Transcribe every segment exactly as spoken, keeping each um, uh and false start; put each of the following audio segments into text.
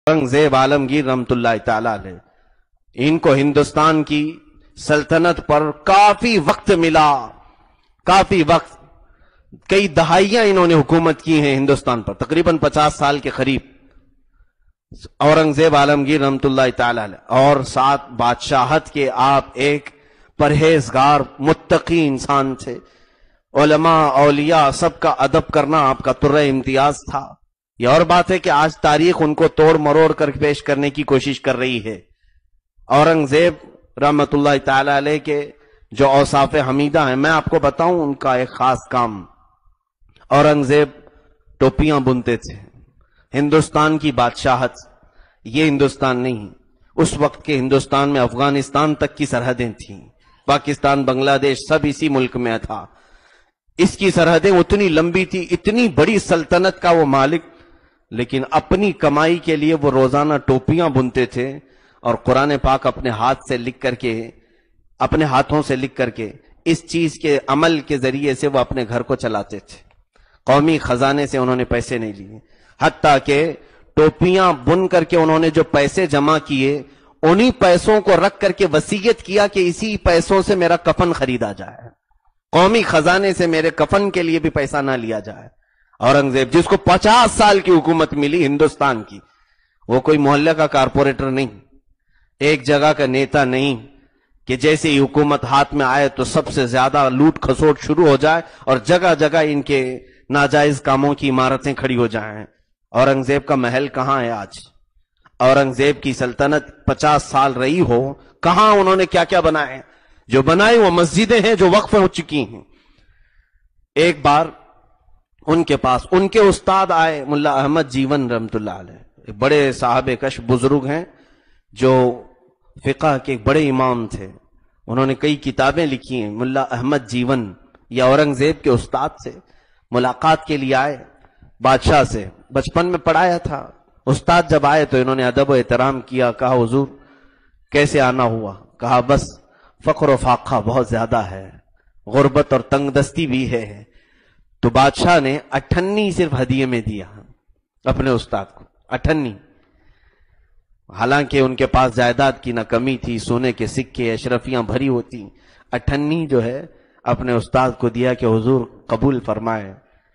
औरंगजेब आलमगीर रहमतुल्लाह ताला अलैह, इनको हिंदुस्तान की सल्तनत पर काफी वक्त मिला, काफी वक्त, कई दहाइयां इन्होंने हुकूमत की है हिंदुस्तान पर, तकरीबन पचास साल के करीब औरंगजेब आलमगीर रहमतुल्लाह ताला अलैह। और साथ बादशाहत के आप एक परहेजगार मुत्तकी इंसान थे। उलमा औलिया सबका अदब करना आपका तुर्रे इम्तियाज था। ये और बात है कि आज तारीख उनको तोड़ मरोड़ कर पेश करने की कोशिश कर रही है। औरंगजेब रहमतुल्लाह ताला अलैह के जो औसाफ हमीदा हैं, मैं आपको बताऊं उनका एक खास काम। औरंगजेब टोपियां बुनते थे। हिंदुस्तान की बादशाहत, ये हिंदुस्तान नहीं, उस वक्त के हिंदुस्तान में अफगानिस्तान तक की सरहदें थीं, पाकिस्तान बांग्लादेश सब इसी मुल्क में था। इसकी सरहदें उतनी लंबी थी, इतनी बड़ी सल्तनत का वो मालिक, लेकिन अपनी कमाई के लिए वो रोजाना टोपियां बुनते थे और कुरान पाक अपने हाथ से लिख करके, अपने हाथों से लिख करके इस चीज के अमल के जरिए से वो अपने घर को चलाते थे। कौमी खजाने से उन्होंने पैसे नहीं लिए, हत्ता के टोपियां बुन करके उन्होंने जो पैसे जमा किए, उन्हीं पैसों को रख करके वसीयत किया कि इसी पैसों से मेरा कफन खरीदा जाए, कौमी खजाने से मेरे कफन के लिए भी पैसा ना लिया जाए। औरंगजेब, जिसको पचास साल की हुकूमत मिली हिंदुस्तान की, वो कोई मोहल्ले का कारपोरेटर नहीं, एक जगह का नेता नहीं कि जैसे ही हुकूमत हाथ में आए तो सबसे ज्यादा लूट खसोट शुरू हो जाए और जगह जगह इनके नाजायज कामों की इमारतें खड़ी हो जाएं। औरंगजेब का महल कहां है आज? औरंगजेब की सल्तनत पचास साल रही हो, कहां उन्होंने क्या क्या बनाए? जो बनाए वो मस्जिदें हैं जो वक्फ हो चुकी हैं। एक बार उनके पास उनके उस्ताद आए, मुल्ला अहमद जीवन रहमतुल्लाह अलैह, बड़े साहब कश बुजुर्ग हैं जो फिक़ह के बड़े इमाम थे। उन्होंने कई किताबें लिखी हैं। मुल्ला अहमद जीवन या औरंगजेब के उस्ताद से मुलाकात के लिए आए, बादशाह से बचपन में पढ़ाया था। उस्ताद जब आए तो इन्होंने अदब व एहतराम किया। कहा, हुजूर कैसे आना हुआ? कहा, बस फक्र व फाका बहुत ज्यादा है, गुर्बत और तंगदस्ती भी है। तो बादशाह ने अठन्नी सिर्फ हदिये में दिया अपने उस्ताद को, अठन्नी। हालांकि उनके पास जायदाद की ना कमी थी, सोने के सिक्के अशरफियां भरी होती, अठन्नी जो है अपने उस्ताद को दिया कि हुजूर कबूल फरमाए।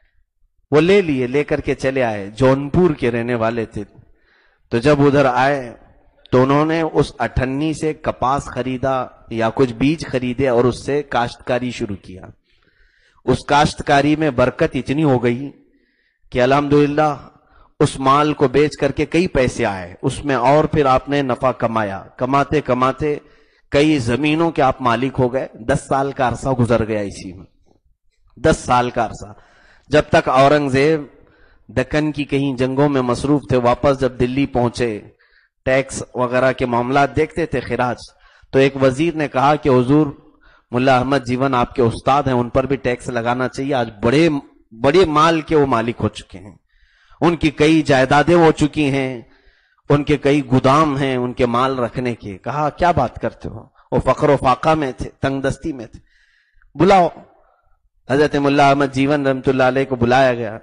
वो ले लिए, लेकर के चले आए। जौनपुर के रहने वाले थे। तो जब उधर आए तो उन्होंने उस अठन्नी से कपास खरीदा या कुछ बीज खरीदे और उससे काश्तकारी शुरू किया। उस काश्तकारी में बरकत इतनी हो गई कि अल्हम्दुलिल्लाह उस माल को बेच करके कई पैसे आए उसमें, और फिर आपने नफा कमाया। कमाते कमाते कई जमीनों के आप मालिक हो गए। दस साल का अरसा गुजर गया इसी में, दस साल का अरसा, जब तक औरंगजेब दक्कन की कहीं जंगों में मसरूफ थे। वापस जब दिल्ली पहुंचे, टैक्स वगैरह के मामला देखते थे, खिराज, तो एक वजीर ने कहा कि हुजूर मुल्ला अहमद जीवन आपके उस्ताद हैं, उन पर भी टैक्स लगाना चाहिए। आज बड़े बड़े माल के वो मालिक हो चुके हैं, उनकी कई जायदादें हो चुकी हैं, उनके कई गुदाम हैं उनके माल रखने के। कहा, क्या बात करते हो? वो फक्र व फाका में थे, तंगदस्ती में थे। बुलाओ। हजरत मुल्ला अहमद जीवन रहमतुल्लाह अलैह को बुलाया गया।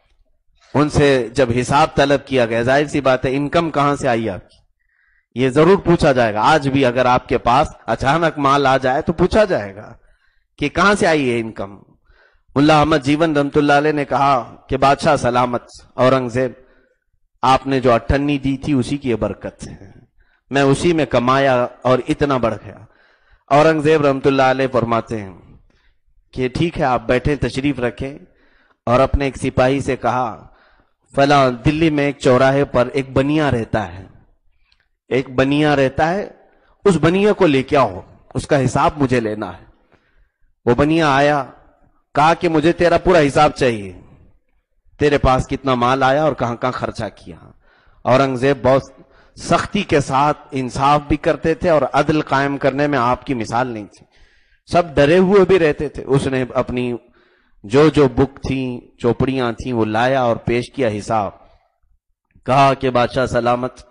उनसे जब हिसाब तलब किया गया, जाहिर सी बात है इनकम कहां से आई आपकी, ये जरूर पूछा जाएगा। आज भी अगर आपके पास अचानक माल आ जाए तो पूछा जाएगा कि कहां से आई है इनकम। मुल्ला अहमद जीवन रहमतुल्लाह अलैह ने कहा कि बादशाह सलामत, औरंगजेब आपने जो अठन्नी दी थी उसी की बरकत है, मैं उसी में कमाया और इतना बढ़ गया। औरंगजेब रहमतुल्लाह अलैह फरमाते हैं कि ठीक है, आप बैठे, तशरीफ रखें। और अपने एक सिपाही से कहा, फला दिल्ली में एक चौराहे पर एक बनिया रहता है, एक बनिया रहता है, उस बनिया को लेके आओ, उसका हिसाब मुझे लेना है। वो बनिया आया, कहा कि मुझे तेरा पूरा हिसाब चाहिए, तेरे पास कितना माल आया और कहां कहां खर्चा किया। औरंगजेब बहुत सख्ती के साथ इंसाफ भी करते थे और अदल कायम करने में आपकी मिसाल नहीं थी। सब डरे हुए भी रहते थे। उसने अपनी जो जो बुक थी, चौपड़ियां थी, वो लाया और पेश किया हिसाब। कहा कि बादशाह सलामत,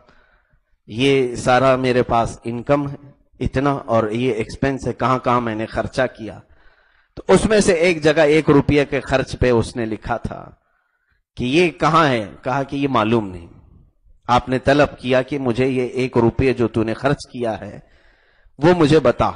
ये सारा मेरे पास इनकम है इतना, और ये एक्सपेंस है, कहां कहां मैंने खर्चा किया। तो उसमें से एक जगह एक रुपये के खर्च पे उसने लिखा था कि ये कहां है। कहा कि ये मालूम नहीं। آپ نے طلب کیا کہ مجھے یہ ایک روپے جو تو نے خرچ کیا ہے وہ مجھے بتا.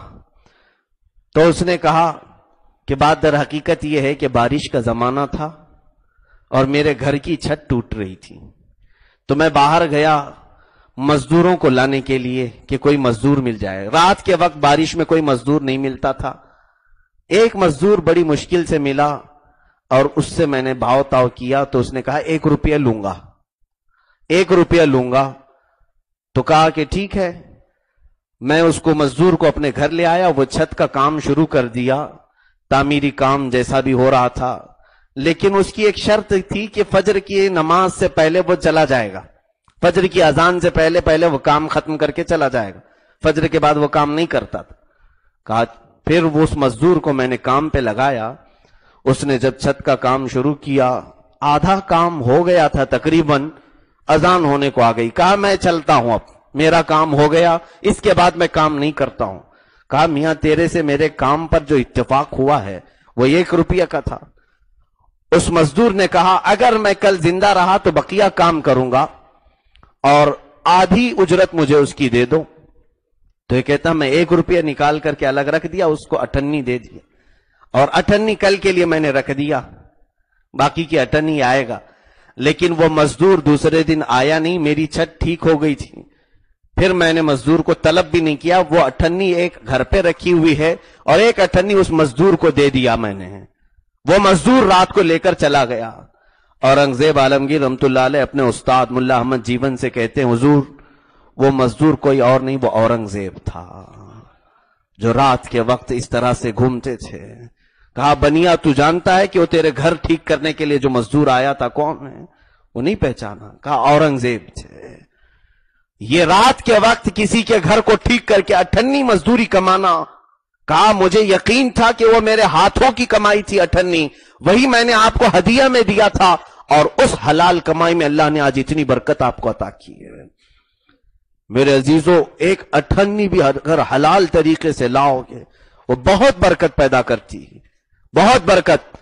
تو اس نے کہا کہ بات در حقیقت یہ ہے کہ بارش کا زمانہ تھا اور میرے گھر کی چھت ٹوٹ رہی تھی، تو میں باہر گیا مزدوروں کو لانے کے لیے کہ کوئی مزدور مل جائے. رات کے وقت بارش میں کوئی مزدور نہیں ملتا تھا. ایک مزدور بڑی مشکل سے ملا اور اس سے میں نے بھاؤ تاؤ کیا تو اس نے کہا ایک روپیہ لوں گا ایک روپیہ لوں گا تو کہا کہ ٹھیک ہے. میں اس کو مزدور کو اپنے گھر لے آیا، وہ چھت کا کام شروع کر دیا، تعمیری کام جیسا بھی ہو رہا تھا، لیکن اس کی ایک شرط تھی کہ فجر کی نماز سے پہلے وہ چلا جائے گا، فجر کی اذان سے پہلے پہلے وہ کام ختم کر کے چلا جائے گا، فجر کے بعد وہ کام نہیں کرتا تھا. کہا پھر وہ اس مزدور کو میں نے کام پہ لگایا. اس نے جب چھت کا کام شروع کیا، آدھا کام ہو گیا تھا تقریباً، اذان ہونے کو آ گئی. کہا میں چلتا ہوں، اب میرا کام ہو گیا، اس کے بعد میں کام نہیں کرتا ہوں. کہا میاں تیرے سے میرے کام پر جو اتفاق ہوا ہے وہ ایک روپیہ کا تھا. اس مزدور نے کہا اگر میں کل زندہ رہا تو بقیہ کام کروں گا اور آدھی اجرت مجھے اس کی دے دو. تو یہ کہتا میں ایک روپیہ نکال کر کے الگ رکھ دیا، اس کو اٹھنی دے دیا، اور اٹھنی کل کے لیے میں نے رکھ دیا، باقی کی اٹھنی آئے گا. لیکن وہ مزدور دوسرے دن آیا نہیں، میری چھت ٹھیک ہو گئی تھی. پھر میں نے مزدور کو طلب بھی نہیں کیا، وہ اٹھنی ایک گھر پہ رکھی ہوئی ہے اور ایک اٹھنی اس مزدور کو دے دیا میں نے. وہ مزدور رات کو لے کر چلا گیا. اورنگزیب عالمگیر رحمت اللہ علیہ اپنے استاد ملا احمد جیون سے کہتے ہیں حضور وہ مزدور کوئی اور نہیں، وہ اورنگزیب تھا جو رات کے وقت اس طرح سے گھومتے تھے. کہا بنیا تو جانتا ہے کہ وہ تیرے گھر ٹھیک کرنے کے لیے جو مزدور آیا تھا کون ہے؟ وہ نہیں پہچانا. کہا اورنگزیب تھے. یہ رات کے وقت کسی کے گھر کو ٹھیک کر کے اٹھنی مزدوری کمانا. کہا مجھے یقین تھا کہ وہ میرے ہاتھوں کی کمائی تھی اٹھنی، وہی میں نے آپ کو ہدیہ میں دیا تھا، اور اس حلال کمائی میں اللہ نے آج اتنی برکت آپ کو عطا کی ہے. میرے عزیزو ایک اٹھنی بھی اگر حلال طریقے سے لاؤ گے وہ بہت برکت پیدا کرتی ہے، بہت برکت.